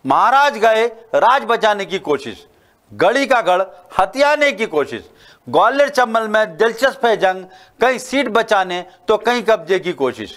महाराज गए राज बचाने की कोशिश, गढ़ी का गढ़ हथियाने की कोशिश। ग्वालियर चंबल में दिलचस्प है जंग, कहीं सीट बचाने तो कहीं कब्जे की कोशिश।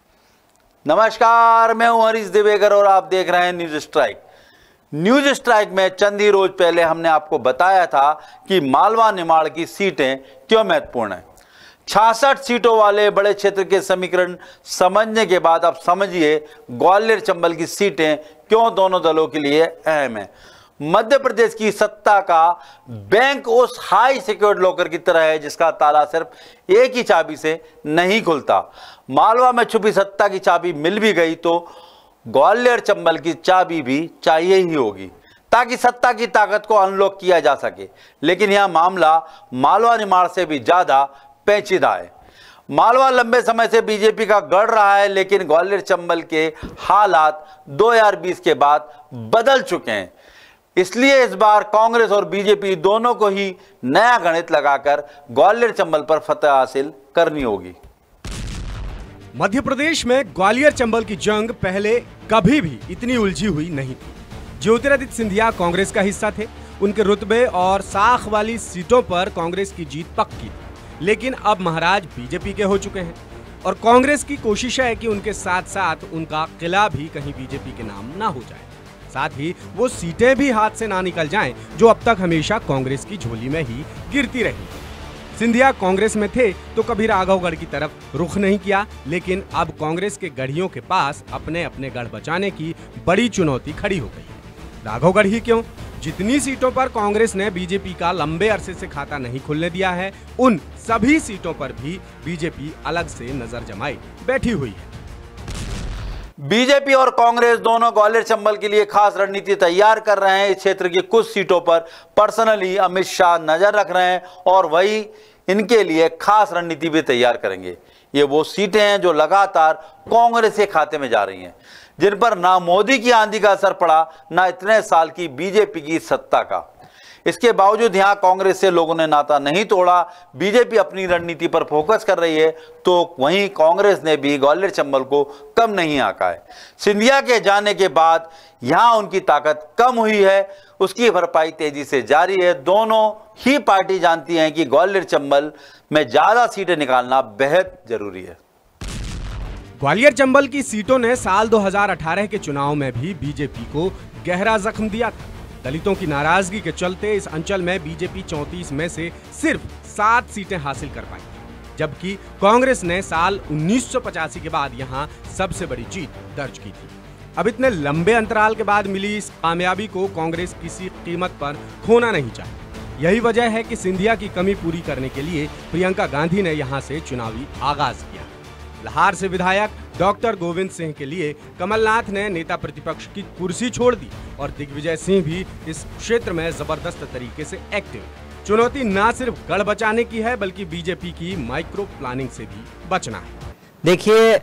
नमस्कार, मैं हूं हरीश दिवेकर और आप देख रहे हैं न्यूज स्ट्राइक। न्यूज स्ट्राइक में चंद ही रोज पहले हमने आपको बताया था कि मालवा निमाड़ की सीटें क्यों महत्वपूर्ण हैं। 66 सीटों वाले बड़े क्षेत्र के समीकरण समझने के बाद अब समझिए ग्वालियर चंबल की सीटें क्यों दोनों दलों के लिए अहम है। मध्य प्रदेश की सत्ता का बैंक उस हाई सिक्योर्ड लॉकर की तरह है जिसका ताला सिर्फ एक ही चाबी से नहीं खुलता। मालवा में छुपी सत्ता की चाबी मिल भी गई तो ग्वालियर चंबल की चाबी भी चाहिए ही होगी ताकि सत्ता की ताकत को अनलॉक किया जा सके। लेकिन यह मामला मालवा निमाड़ से भी ज्यादा पेचीदा है। मालवा लंबे समय से बीजेपी का गढ़ रहा है, लेकिन ग्वालियर चंबल के हालात 2020 के बाद बदल चुके हैं। इसलिए इस बार कांग्रेस और बीजेपी दोनों को ही नया गणित लगाकर ग्वालियर चंबल पर फतह हासिल करनी होगी। मध्य प्रदेश में ग्वालियर चंबल की जंग पहले कभी भी इतनी उलझी हुई नहीं थी। ज्योतिरादित्य सिंधिया कांग्रेस का हिस्सा थे, उनके रुतबे और साख वाली सीटों पर कांग्रेस की जीत पक्की थी। लेकिन अब महाराज बीजेपी के हो चुके हैं और कांग्रेस की कोशिश है कि उनके साथ साथ उनका किला भी कहीं बीजेपी के नाम ना हो जाए, साथ ही वो सीटें भी हाथ से ना निकल जाएं जो अब तक हमेशा कांग्रेस की झोली में ही गिरती रही। सिंधिया कांग्रेस में थे तो कभी राघवगढ़ की तरफ रुख नहीं किया, लेकिन अब कांग्रेस के गढ़ियों के पास अपने अपने गढ़ बचाने की बड़ी चुनौती खड़ी हो गई है। राघवगढ़ ही क्यों, जितनी सीटों पर कांग्रेस ने बीजेपी का लंबे अरसे से खाता नहीं खुलने दिया है, उन सभी सीटों पर भी बीजेपी अलग से नजर जमाए बैठी हुई है। बीजेपी और कांग्रेस दोनों ग्वालियर चंबल के लिए खास रणनीति तैयार कर रहे हैं। इस क्षेत्र की कुछ सीटों पर पर्सनली अमित शाह नजर रख रहे हैं और वही इनके लिए खास रणनीति भी तैयार करेंगे। ये वो सीटें हैं जो लगातार कांग्रेस के खाते में जा रही हैं, जिन पर ना मोदी की आंधी का असर पड़ा, ना इतने साल की बीजेपी की सत्ता का। इसके बावजूद यहां कांग्रेस से लोगों ने नाता नहीं तोड़ा। बीजेपी अपनी रणनीति पर फोकस कर रही है तो वहीं कांग्रेस ने भी ग्वालियर चंबल को कम नहीं आंका है। सिंधिया के जाने के बाद यहां उनकी ताकत कम हुई है, उसकी भरपाई तेजी से जारी है। दोनों ही पार्टी जानती हैं कि ग्वालियर चंबल में ज्यादा सीटें निकालना बेहद जरूरी है। ग्वालियर चंबल की सीटों ने साल 2018 के चुनाव में भी बीजेपी को गहरा जख्म दिया था। दलितों की नाराजगी के चलते इस अंचल में बीजेपी 34 में से सिर्फ 7 सीटें हासिल कर पाई, जबकि कांग्रेस ने साल 1985 के बाद यहां सबसे बड़ी जीत दर्ज की थी। अब इतने लंबे अंतराल के बाद मिली इस कामयाबी को कांग्रेस किसी कीमत पर खोना नहीं चाहती। यही वजह है कि सिंधिया की कमी पूरी करने के लिए प्रियंका गांधी ने यहां से चुनावी आगाज किया। लाहौर से विधायक डॉक्टर गोविंद सिंह के लिए कमलनाथ ने नेता प्रतिपक्ष की कुर्सी छोड़ दी और दिग्विजय सिंह भी इस क्षेत्र में जबरदस्त तरीके से एक्टिव। चुनौती न सिर्फ गढ़ बचाने की है बल्कि बीजेपी की माइक्रो प्लानिंग से भी बचना है। देखिए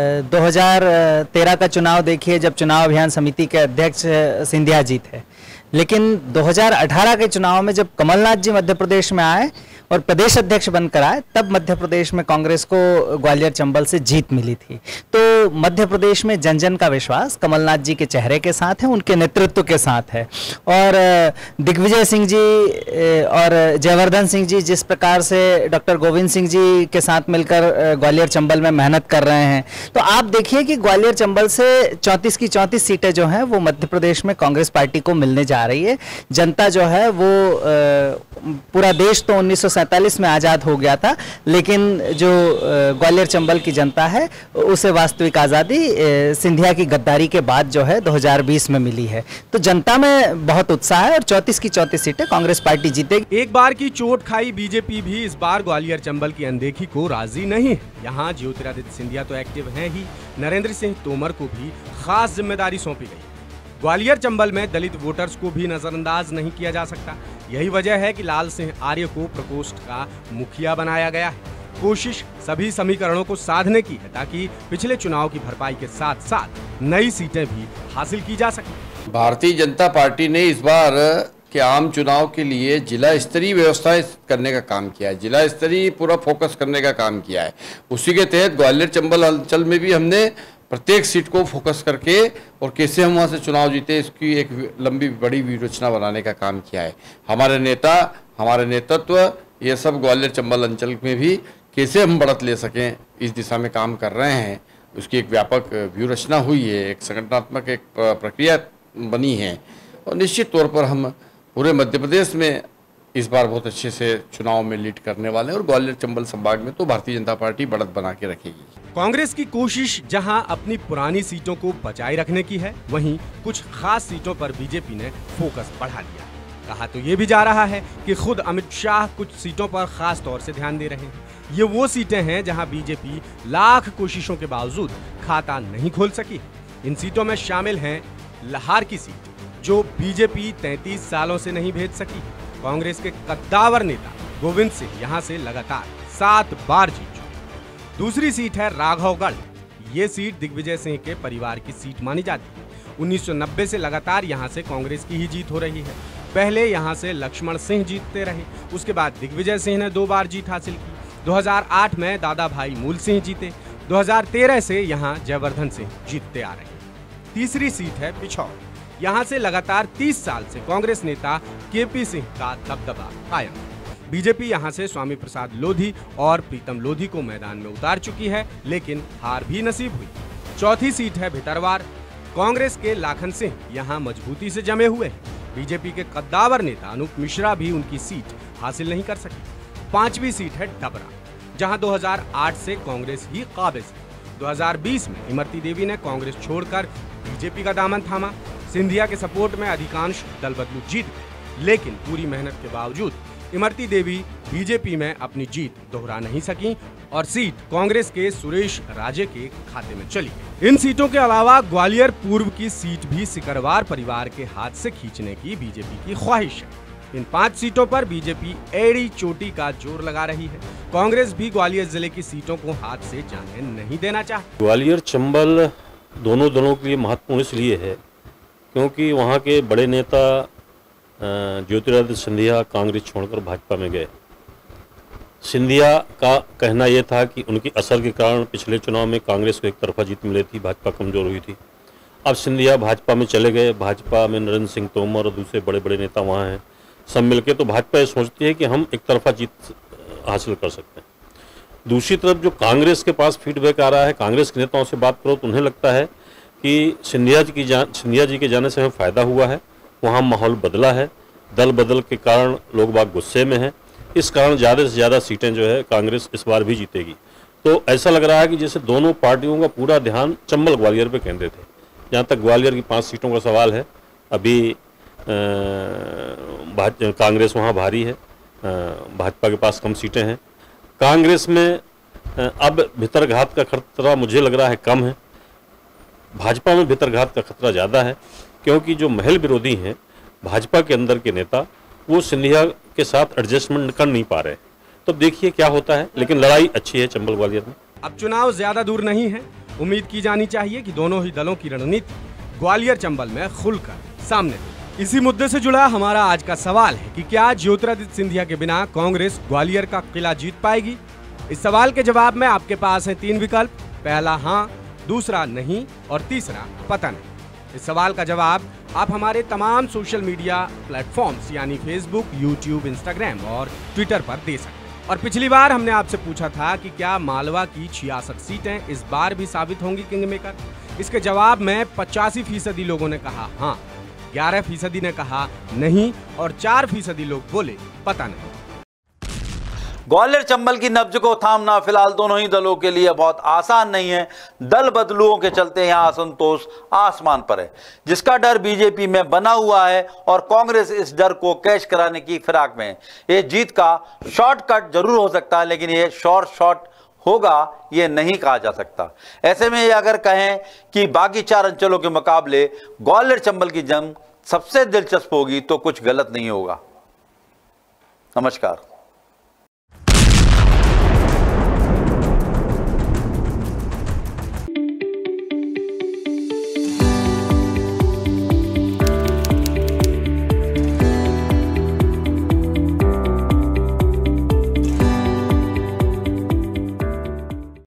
2013 का चुनाव देखिए, जब चुनाव अभियान समिति के अध्यक्ष सिंधिया जी थे, लेकिन 2018 के चुनाव में जब कमलनाथ जी मध्य प्रदेश में आए और प्रदेश अध्यक्ष बनकर आए, तब मध्य प्रदेश में कांग्रेस को ग्वालियर चंबल से जीत मिली थी। तो मध्य प्रदेश में जन जन का विश्वास कमलनाथ जी के चेहरे के साथ है, उनके नेतृत्व के साथ है। और दिग्विजय सिंह जी और जयवर्धन सिंह जी जिस प्रकार से डॉक्टर गोविंद सिंह जी के साथ मिलकर ग्वालियर चंबल में मेहनत कर रहे हैं, तो आप देखिए कि ग्वालियर चंबल से 34 की 34 सीटें जो हैं वो मध्य प्रदेश में कांग्रेस पार्टी को मिलने जा रही है। जनता जो है वो पूरा देश तो 1947 में आज़ाद हो गया था, लेकिन जो ग्वालियर चंबल की जनता है उसे वास्तविक आज़ादी सिंधिया की गद्दारी के बाद जो है 2020 में मिली है। तो जनता में बहुत उत्साह है और 34 की 34 सीटें कांग्रेस पार्टी जीतेगी। एक बार की चोट खाई बीजेपी भी इस बार ग्वालियर चंबल की अनदेखी को राजी नहीं है। यहाँ ज्योतिरादित्य सिंधिया तो एक्टिव हैं ही, नरेंद्र सिंह तोमर को भी खास जिम्मेदारी सौंपी गई। ग्वालियर चंबल में दलित वोटर्स को भी नजरअंदाज नहीं किया जा सकता। यही वजह है कि लाल सिंह आर्य को प्रकोष्ठ का मुखिया बनाया गया है। कोशिश सभी समीकरणों को साधने की है ताकि पिछले चुनाव की भरपाई के साथ साथ नई सीटें भी हासिल की जा सकें। भारतीय जनता पार्टी ने इस बार के आम चुनाव के लिए जिला स्तरीय व्यवस्था करने का काम किया है, जिला स्तरीय पूरा फोकस करने का काम किया है। उसी के तहत ग्वालियर चंबल अंचल में भी हमने प्रत्येक सीट को फोकस करके और कैसे हम वहाँ से चुनाव जीते, इसकी एक लंबी बड़ी व्यूहरचना बनाने का काम किया है। हमारे नेता, हमारे नेतृत्व ये सब ग्वालियर चंबल अंचल में भी कैसे हम बढ़त ले सकें, इस दिशा में काम कर रहे हैं। उसकी एक व्यापक व्यूहरचना हुई है, एक संगठनात्मक एक प्रक्रिया बनी है और निश्चित तौर पर हम पूरे मध्य प्रदेश में इस बार बहुत अच्छे से चुनाव में लीड करने वाले हैं और ग्वालियर चंबल संभाग में तो भारतीय जनता पार्टी बढ़त बना के रखेगी। कांग्रेस की कोशिश जहां अपनी पुरानी सीटों को बचाए रखने की है, वहीं कुछ खास सीटों पर बीजेपी ने फोकस बढ़ा लिया। कहा तो ये भी जा रहा है कि खुद अमित शाह कुछ सीटों पर खास तौर से ध्यान दे रहे हैं। ये वो सीटें हैं जहां बीजेपी लाख कोशिशों के बावजूद खाता नहीं खोल सकी। इन सीटों में शामिल हैं लाहौर की सीट, जो बीजेपी 33 सालों से नहीं भेज सकी। कांग्रेस के कद्दावर नेता गोविंद सिंह यहां से लगातार 7 बार जीत चुके। दूसरी सीट है राघवगढ़। ये सीट दिग्विजय सिंह के परिवार की सीट मानी जाती है। 1990 से लगातार यहां से कांग्रेस की ही जीत हो रही है। पहले यहां से लक्ष्मण सिंह जीतते रहे, उसके बाद दिग्विजय सिंह ने 2 बार जीत हासिल की। 2008 में दादा भाई मूल सिंह जीते। 2013 से यहां जयवर्धन सिंह जीतते आ रहे हैं। तीसरी सीट है पिछौर। यहां से लगातार 30 साल से कांग्रेस नेता केपी सिंह का दबदबा कायम। बीजेपी यहां से स्वामी प्रसाद लोधी और प्रीतम लोधी को मैदान में उतार चुकी है, लेकिन हार भी नसीब हुई। चौथी सीट है भितरवार। कांग्रेस के लाखन सिंह यहां मजबूती से जमे हुए हैं। बीजेपी के कद्दावर नेता अनूप मिश्रा भी उनकी सीट हासिल नहीं कर सके। पांचवी सीट है डबरा, जहां 2008 से कांग्रेस ही काबिज है। 2020 में इमरती देवी ने कांग्रेस छोड़कर बीजेपी का दामन थामा। सिंधिया के सपोर्ट में अधिकांश दल बदलू जीत गए, लेकिन पूरी मेहनत के बावजूद इमरती देवी बीजेपी में अपनी जीत दोहरा नहीं सकी और सीट कांग्रेस के सुरेश राजे के खाते में चली गई। इन सीटों के अलावा ग्वालियर पूर्व की सीट भी सिकरवार परिवार के हाथ से खींचने की बीजेपी की ख्वाहिश है। इन 5 सीटों पर बीजेपी एड़ी चोटी का जोर लगा रही है। कांग्रेस भी ग्वालियर जिले की सीटों को हाथ से जाने नहीं देना चाहती। ग्वालियर चंबल दोनों दलों के लिए महत्वपूर्ण इसलिए है क्योंकि वहाँ के बड़े नेता ज्योतिरादित्य सिंधिया कांग्रेस छोड़कर भाजपा में गए। सिंधिया का कहना यह था कि उनकी असर के कारण पिछले चुनाव में कांग्रेस को एक तरफा जीत मिली थी, भाजपा कमजोर हुई थी। अब सिंधिया भाजपा में चले गए। भाजपा में नरेंद्र सिंह तोमर और दूसरे बड़े बड़े नेता वहाँ हैं। सब मिलकर तो भाजपा ये सोचती है कि हम एक तरफा जीत हासिल कर सकते हैं। दूसरी तरफ जो कांग्रेस के पास फीडबैक आ रहा है, कांग्रेस के नेताओं से बात करो तो उन्हें लगता है कि सिंधिया जी के जाने से हमें फ़ायदा हुआ है। वहाँ माहौल बदला है, दल बदल के कारण लोग बाग गुस्से में हैं। इस कारण ज़्यादा से ज़्यादा सीटें जो है कांग्रेस इस बार भी जीतेगी। तो ऐसा लग रहा है कि जैसे दोनों पार्टियों का पूरा ध्यान चंबल ग्वालियर पे केंद्रित है। जहाँ तक ग्वालियर की 5 सीटों का सवाल है, अभी कांग्रेस वहाँ भारी है, भाजपा के पास कम सीटें हैं। कांग्रेस में अब भितरघात का खतरा मुझे लग रहा है कम है। भाजपा में भितरघात का खतरा ज़्यादा है क्योंकि जो महल विरोधी हैं भाजपा के अंदर के नेता, वो सिंधिया के साथ एडजस्टमेंट कर नहीं पा रहे। तो देखिए क्या होता है, लेकिन लड़ाई अच्छी है चंबल ग्वालियर में। अब चुनाव ज्यादा दूर नहीं है। उम्मीद की जानी चाहिए कि दोनों ही दलों की रणनीति ग्वालियर चंबल में खुलकर सामने आए। इसी मुद्दे से जुड़ा हमारा आज का सवाल है कि क्या ज्योतिरादित्य सिंधिया के बिना कांग्रेस ग्वालियर का किला जीत पाएगी? इस सवाल के जवाब में आपके पास है 3 विकल्प। पहला हाँ, दूसरा नहीं और तीसरा पता नहीं। इस सवाल का जवाब आप हमारे तमाम सोशल मीडिया प्लेटफॉर्म्स यानी फेसबुक, यूट्यूब, इंस्टाग्राम और ट्विटर पर दे सकते हैं। और पिछली बार हमने आपसे पूछा था कि क्या मालवा की 66 सीटें इस बार भी साबित होंगी किंग मेकर। इसके जवाब में 85% लोगों ने कहा हाँ, 11% ने कहा नहीं और 4% लोग बोले पता नहीं। ग्वालियर चंबल की नब्ज को थामना फिलहाल दोनों ही दलों के लिए बहुत आसान नहीं है। दल बदलुओं के चलते यहां असंतोष आसमान पर है, जिसका डर बीजेपी में बना हुआ है और कांग्रेस इस डर को कैश कराने की फिराक में है। ये जीत का शॉर्टकट जरूर हो सकता है, लेकिन ये शॉर्ट होगा ये नहीं कहा जा सकता। ऐसे में अगर कहें कि बाकी 4 अंचलों के मुकाबले ग्वालियर चंबल की जंग सबसे दिलचस्प होगी तो कुछ गलत नहीं होगा। नमस्कार।